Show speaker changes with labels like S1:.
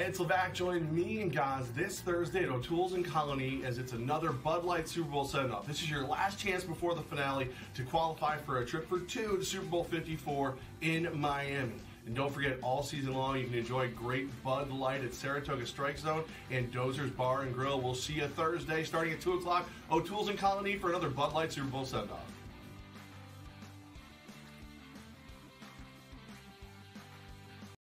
S1: Ed Slovak joined me and Gaz this Thursday at O'Toole's in Colony as it's another Bud Light Super Bowl send-off. This is your last chance before the finale to qualify for a trip for two to Super Bowl 54 in Miami. And don't forget, all season long, you can enjoy great Bud Light at Saratoga Strike Zone and Dozer's Bar and Grill. We'll see you Thursday starting at 2 o'clock, O'Toole's in Colony for another Bud Light Super Bowl send-off.